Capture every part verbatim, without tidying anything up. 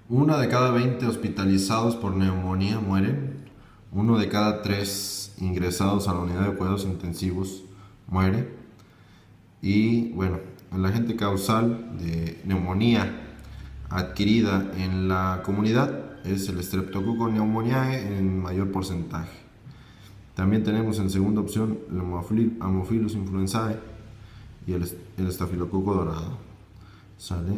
Una de cada veinte hospitalizados por neumonía mueren. Uno de cada tres ingresados a la unidad de cuidados intensivos muere. Y bueno, el agente causal de neumonía adquirida en la comunidad es el Streptococcus pneumoniae en mayor porcentaje. También tenemos en segunda opción el Haemophilus influenzae y el, el estafilococo dorado. ¿Sale?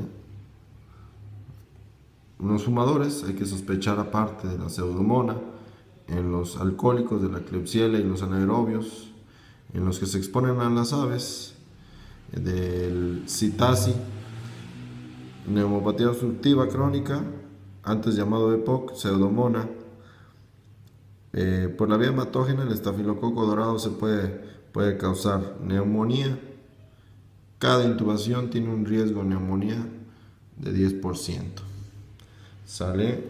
En los fumadores hay que sospechar, aparte de la pseudomonas, en los alcohólicos de la Klebsiella y los anaerobios, en los que se exponen a las aves, del Citasi, neumopatía obstructiva crónica, antes llamado E P O C, pseudomonas. Eh, por la vía hematógena, el estafilococo dorado se puede, puede causar neumonía. Cada intubación tiene un riesgo de neumonía de diez por ciento. ¿Sale?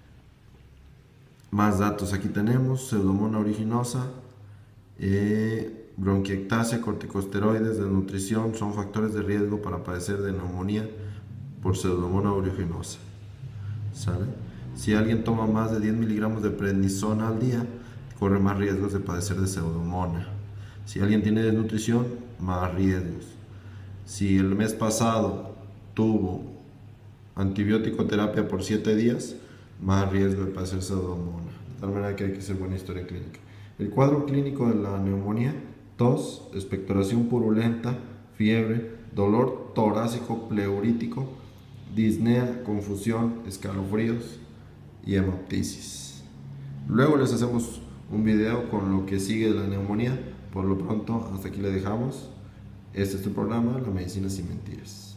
Más datos aquí tenemos: Pseudomonas aeruginosa, eh, bronquiectasia, corticosteroides, desnutrición son factores de riesgo para padecer de neumonía por Pseudomonas aeruginosa. ¿Sale? Si alguien toma más de diez miligramos de prednisona al día, corre más riesgos de padecer de Pseudomonas. Si alguien tiene desnutrición, más riesgos. Si el mes pasado tuvo antibiótico terapia por siete días, más riesgo de padecer Pseudomonas. De tal manera que hay que hacer buena historia clínica. El cuadro clínico de la neumonía: tos, expectoración purulenta, fiebre, dolor torácico pleurítico, disnea, confusión, escalofríos y hemoptisis. Luego les hacemos un video con lo que sigue de la neumonía. Por lo pronto, hasta aquí le dejamos. Este es tu programa, La Medicina Sin Mentiras.